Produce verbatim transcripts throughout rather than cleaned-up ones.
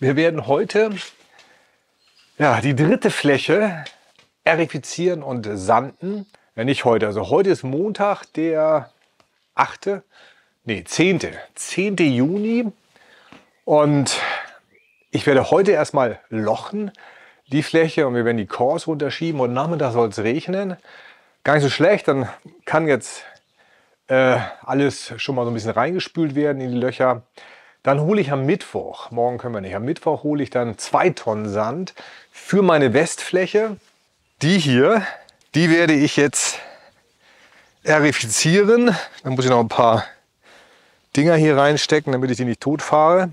Wir werden heute ja, die dritte Fläche erifizieren und sanden. Ja, nicht heute. Also heute ist Montag, der achte, nee, zehnte. zehnte Juni. Und ich werde heute erstmal lochen, die Fläche, und wir werden die Kors runterschieben. Und Nachmittag soll es regnen. Gar nicht so schlecht, dann kann jetzt äh, alles schon mal so ein bisschen reingespült werden in die Löcher. Dann hole ich am Mittwoch, morgen können wir nicht, am Mittwoch hole ich dann zwei Tonnen Sand für meine Westfläche. Die hier, die werde ich jetzt erifizieren. Dann muss ich noch ein paar Dinger hier reinstecken, damit ich die nicht tot fahre.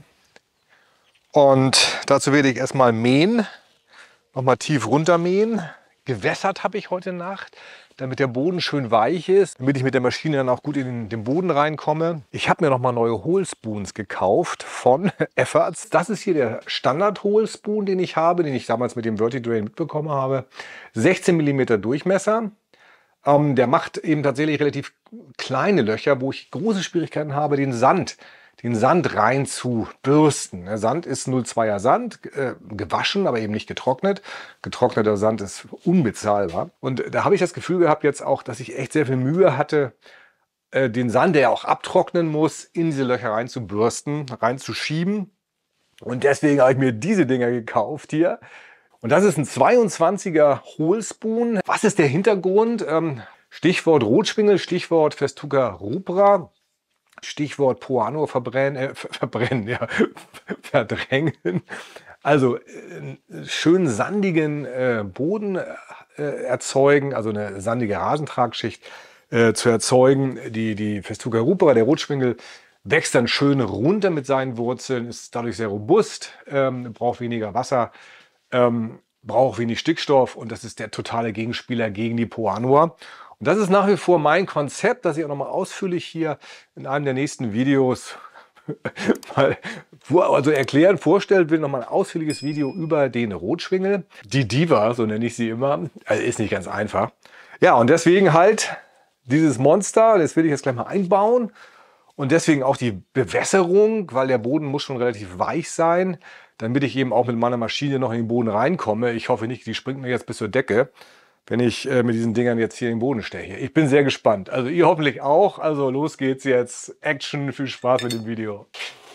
Und dazu werde ich erstmal mähen, nochmal tief runter mähen. Gewässert habe ich heute Nacht, damit der Boden schön weich ist, damit ich mit der Maschine dann auch gut in den Boden reinkomme. Ich habe mir noch mal neue Hohlspoons gekauft von Efforts. Das ist hier der Standard-Hohlspoon, den ich habe, den ich damals mit dem Vertidrain mitbekommen habe. sechzehn Millimeter Durchmesser. Ähm, der macht eben tatsächlich relativ kleine Löcher, wo ich große Schwierigkeiten habe, den Sand den Sand rein zu bürsten. Der Sand ist null Komma zweier Sand, äh, gewaschen, aber eben nicht getrocknet. Getrockneter Sand ist unbezahlbar. Und da habe ich das Gefühl gehabt jetzt auch, dass ich echt sehr viel Mühe hatte, äh, den Sand, der auch abtrocknen muss, in diese Löcher rein zu bürsten, reinzuschieben. Und deswegen habe ich mir diese Dinger gekauft hier. Und das ist ein zweiundzwanziger Hohlspoon. Was ist der Hintergrund? Ähm, Stichwort Rotschwingel, Stichwort Festuca rubra. Stichwort Poano verbrennen, äh, verbrennen, ja, verdrängen. Also äh, schön sandigen äh, Boden äh, erzeugen, also eine sandige Rasentragschicht äh, zu erzeugen. Die, die Festuca rubra, der Rotschwingel, wächst dann schön runter mit seinen Wurzeln, ist dadurch sehr robust, ähm, braucht weniger Wasser, ähm, braucht wenig Stickstoff, und das ist der totale Gegenspieler gegen die Poanoa. Und das ist nach wie vor mein Konzept, das ich auch nochmal ausführlich hier in einem der nächsten Videos mal vor, also erklären, vorstellen will. Nochmal ein ausführliches Video über den Rotschwingel. Die Diva, so nenne ich sie immer. Also ist nicht ganz einfach. Ja, und deswegen halt dieses Monster, das will ich jetzt gleich mal einbauen. Und deswegen auch die Bewässerung, weil der Boden muss schon relativ weich sein, damit ich eben auch mit meiner Maschine noch in den Boden reinkomme. Ich hoffe nicht, die springt mir jetzt bis zur Decke, wenn ich äh, mit diesen Dingern jetzt hier in den Boden steche. Ich bin sehr gespannt. Also ihr hoffentlich auch. Also los geht's jetzt. Action, viel Spaß mit dem Video.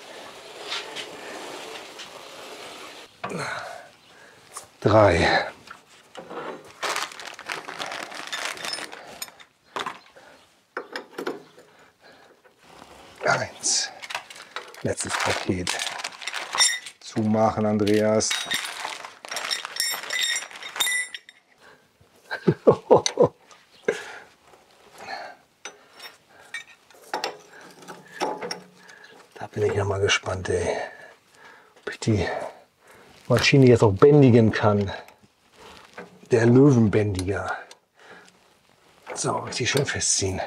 Drei. Eins. Letztes Paket. Zumachen, Andreas. Da bin ich ja mal gespannt, ey, ob ich die Maschine jetzt auch bändigen kann. Der Löwenbändiger. So, richtig schön festziehen.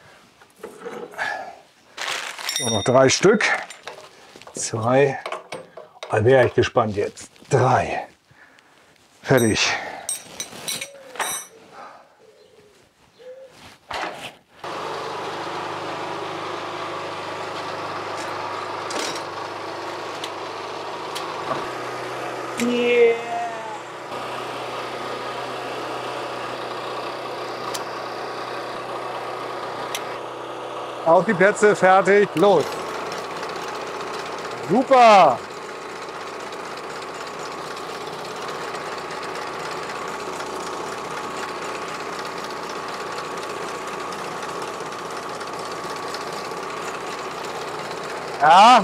So, noch drei Stück. Zwei. Da wäre ich gespannt jetzt. Drei. Fertig. Yeah. Auf die Plätze, fertig, los. Super. Ja.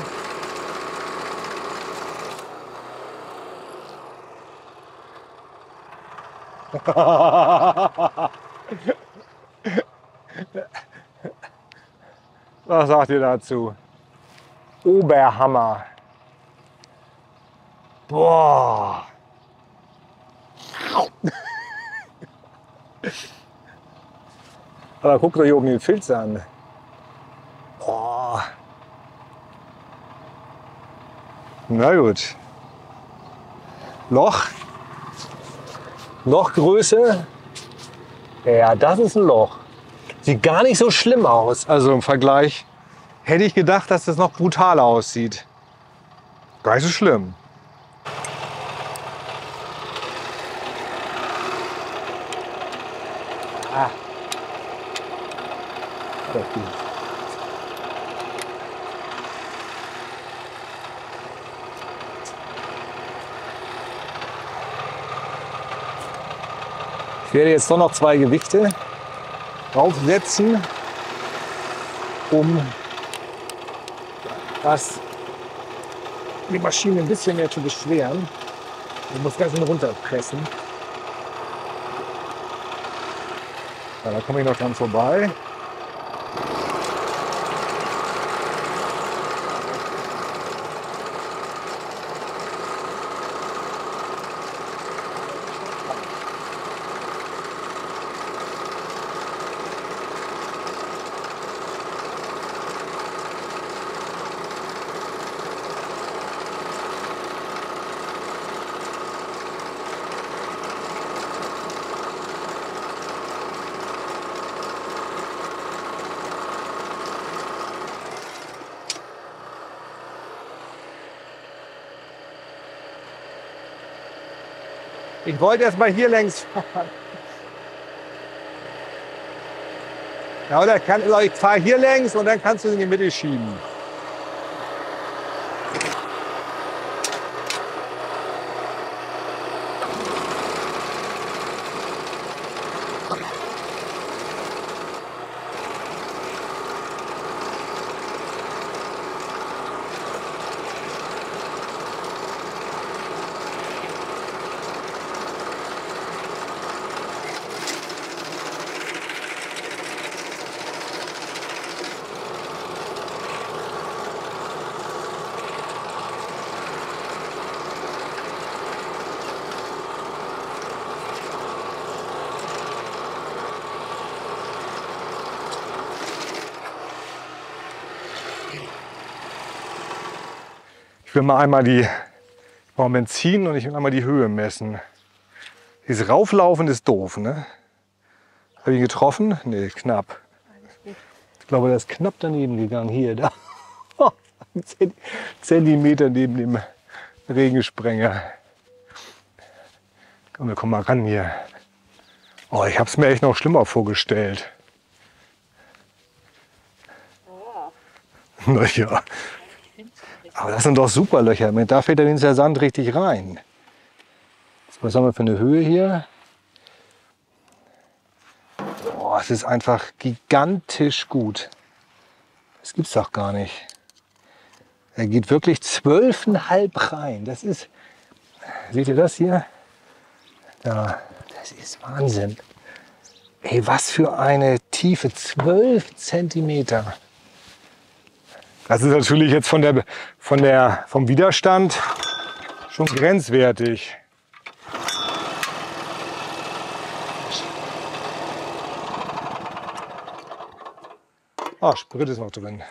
Was sagt ihr dazu? Oberhammer. Boah. Aber guckt euch hier oben den Filz an. Boah. Na gut. Loch. Lochgröße. Ja, das ist ein Loch. Sieht gar nicht so schlimm aus. Also im Vergleich hätte ich gedacht, dass das noch brutaler aussieht. Gar nicht so schlimm. Ah. Das geht. Ich werde jetzt doch noch zwei Gewichte draufsetzen, um das, die Maschine ein bisschen mehr zu beschweren. Ich muss ganz schön runterpressen. Ja, da komme ich noch dran vorbei. Ich wollte erst mal hier längs fahren. Ja, oder kann, ich fahre hier längs und dann kannst du in die Mitte schieben. Ich will mal einmal die Benzin und ich will einmal die Höhe messen. Dieses Rauflaufen ist doof, ne? Habe ich ihn getroffen? Nee, knapp. Ich glaube, das ist knapp daneben gegangen. Hier, da. Ein Zentimeter neben dem Regensprenger. Komm, wir kommen mal ran hier. Oh, ich habe es mir echt noch schlimmer vorgestellt. Na ja. Aber das sind doch super Löcher. Da fällt dann der Sand richtig rein. Was haben wir für eine Höhe hier? Oh, es ist einfach gigantisch gut. Das gibt's doch gar nicht. Er geht wirklich zwölfeinhalb rein. Das ist, seht ihr das hier? Da, das ist Wahnsinn. Ey, was für eine Tiefe, zwölf Zentimeter. Das ist natürlich jetzt von der, von der, vom Widerstand schon grenzwertig. Ah, Sprit ist noch drin.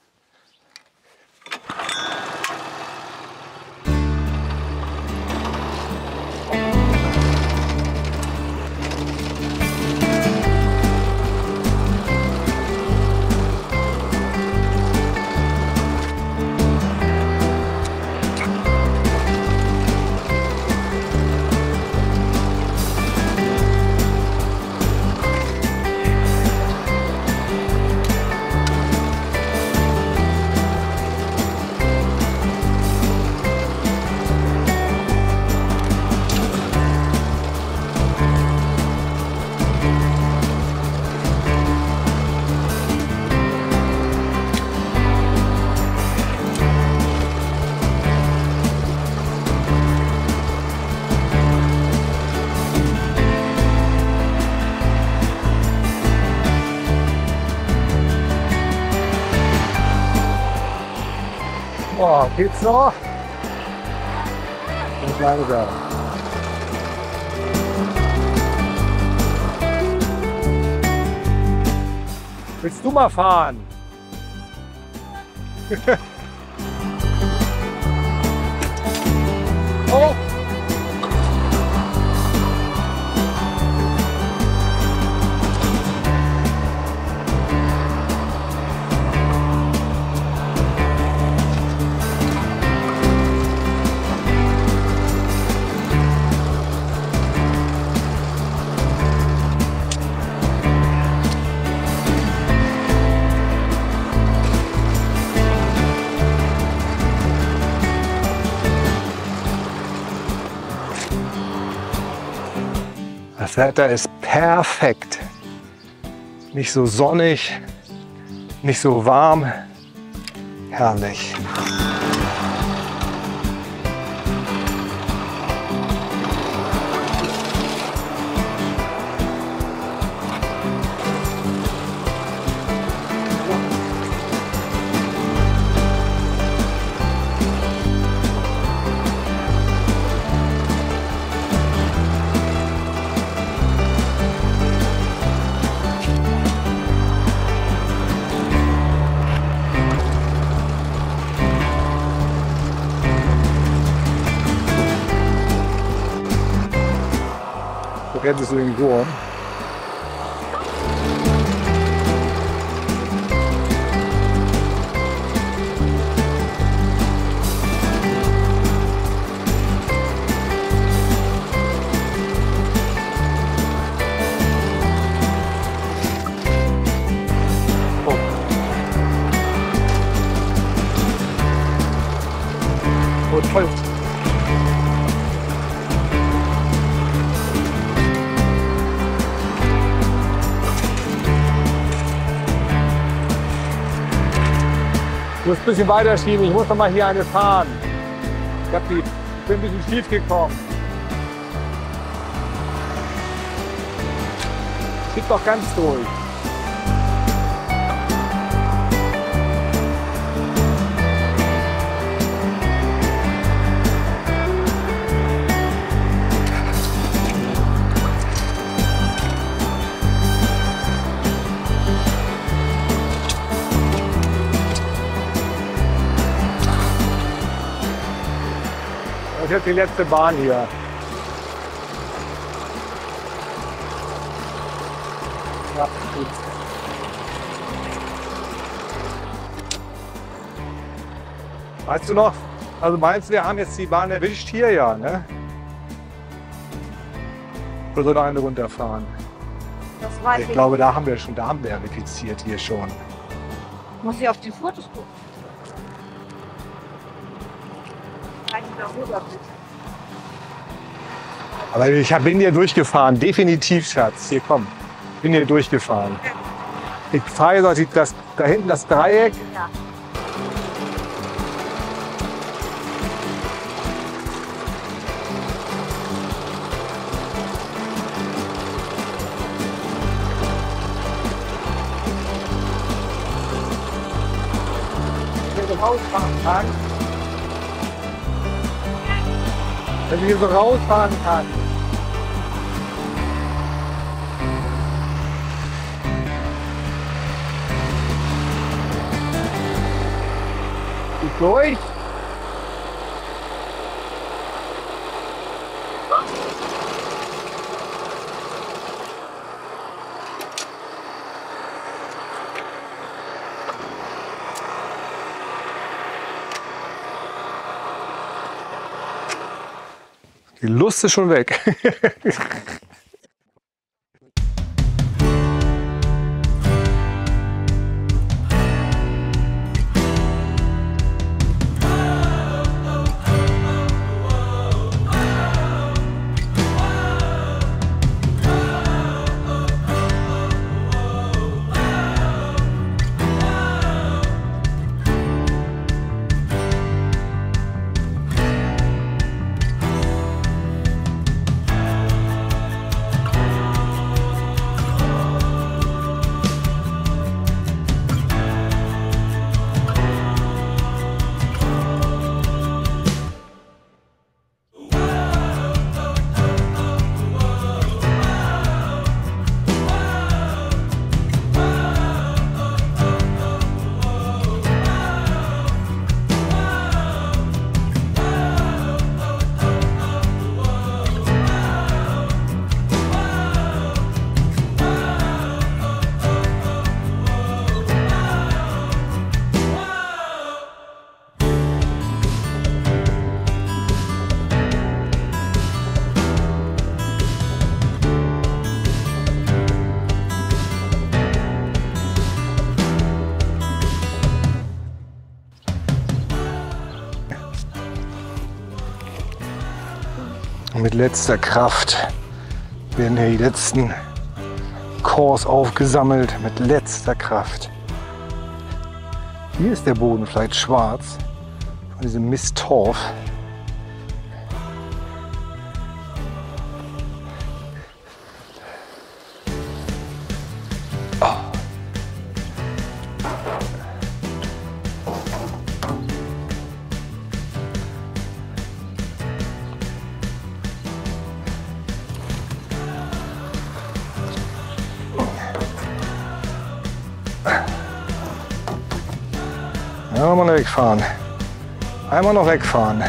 Oh, geht's noch? Und langsam. Willst du mal fahren? Oh! Das Wetter ist perfekt. Nicht so sonnig, nicht so warm. Herrlich. Du rennst so den Wurm. Oh. Oh, toll. Ich muss ein bisschen weiter schieben, ich muss noch mal hier eine fahren. Ich, hab die, ich bin ein bisschen schief gekommen. Schieb doch ganz durch. Das ist jetzt die letzte Bahn hier. Ja, gut. Weißt du noch, also meinst du, wir haben jetzt die Bahn erwischt hier, ja, ne? Oder soll noch eine runterfahren? Das weiß Ich ich. glaube, da haben wir schon, da haben wir verifiziert hier schon. Muss ich auf die Fotos gucken? Rein darüber, bitte. Aber ich hab- bin hier durchgefahren, definitiv, Schatz. Hier, komm, bin hier durchgefahren. Ich fahre jetzt auf das, da hinten das Dreieck. Ja. Wenn ich so rausfahren kann. Wenn ich hier so rausfahren kann. Geht durch. Die Lust ist schon weg. Mit letzter Kraft werden hier die letzten Cores aufgesammelt mit letzter Kraft. Hier ist der Boden vielleicht schwarz von diesem Misttorf. Ja, mal wegfahren. Einmal noch wegfahren.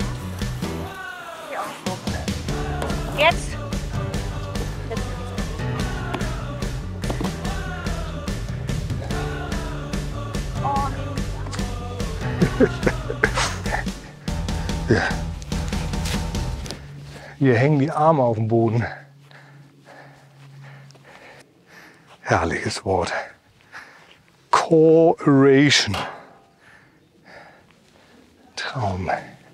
Jetzt. Oh, Ja. Hier hängen die Arme auf dem Boden. Herrliches Wort. Coration. Traum.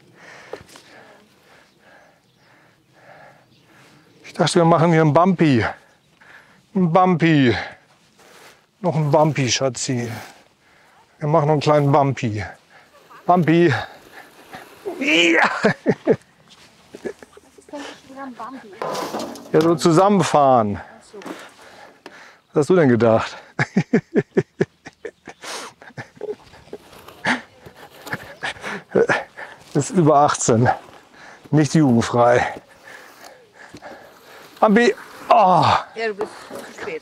Ich dachte, wir machen hier einen Bumpy. Ein Bumpy. Noch ein Bumpy, Schatzi. Wir machen noch einen kleinen Bumpy. Bumpy. Ja. was ist denn schon wieder ein Bambi? Ja, so zusammenfahren. Ach so. Was hast du denn gedacht? Das ist über achtzehn. Nicht jugendfrei. Bambi. Oh. Ja, du bist zu spät.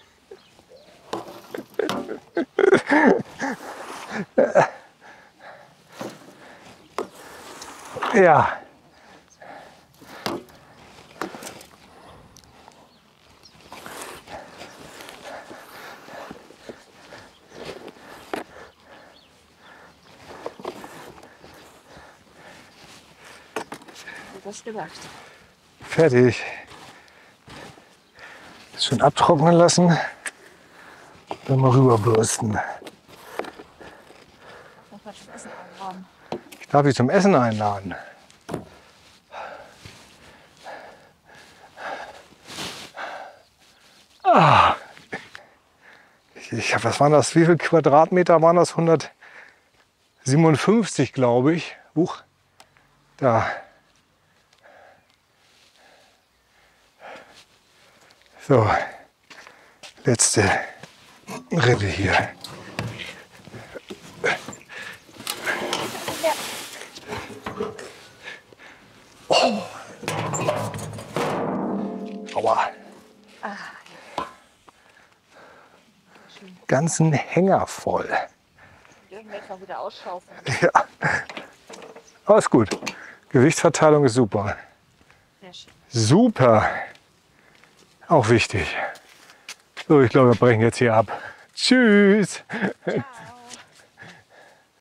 Ja. Das gemacht. Fertig. Schön abtrocknen lassen. Dann mal rüberbürsten. Noch was zum Essen einladen. Ich darf dich zum Essen einladen. Ah. Ich, was waren das? Wie viele Quadratmeter waren das? hundertsiebenundfünfzig, glaube ich. Huch. Da. So. Letzte Rippe hier. Oh. Aua. Ganzen Hänger voll. Dürfen wir jetzt noch wieder ausschaufeln. Ja. Aber ist gut. Gewichtsverteilung ist super. Sehr schön. Super. Auch wichtig. So, ich glaube, wir brechen jetzt hier ab. Tschüss. Ciao.